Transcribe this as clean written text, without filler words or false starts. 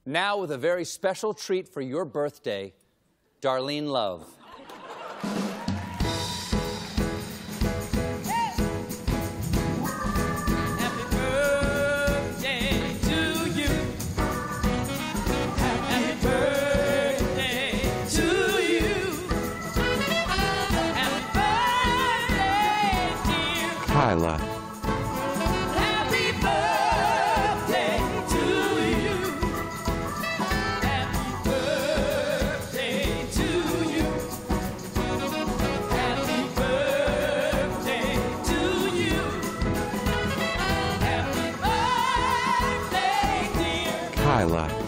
Now with a very special treat for your birthday, Darlene Love. Kyla. Happy birthday to you. Happy birthday to you. Happy birthday to you. Happy birthday, dear Kyla.